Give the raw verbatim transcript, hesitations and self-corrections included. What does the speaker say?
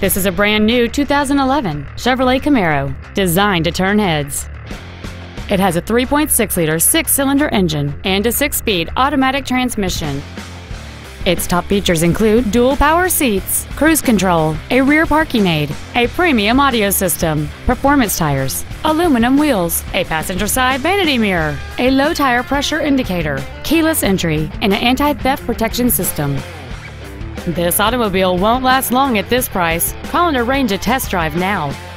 This is a brand new two thousand eleven Chevrolet Camaro, designed to turn heads. It has a three point six liter six-cylinder engine and a six-speed automatic transmission. Its top features include dual power seats, cruise control, a rear parking aid, a premium audio system, performance tires, aluminum wheels, a passenger side vanity mirror, a low tire pressure indicator, keyless entry, and an anti-theft protection system. This automobile won't last long at this price. Call and arrange a test drive now.